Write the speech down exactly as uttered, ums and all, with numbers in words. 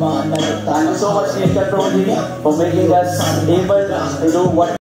Thank you so much, Nature Prodigy, for making us able to do what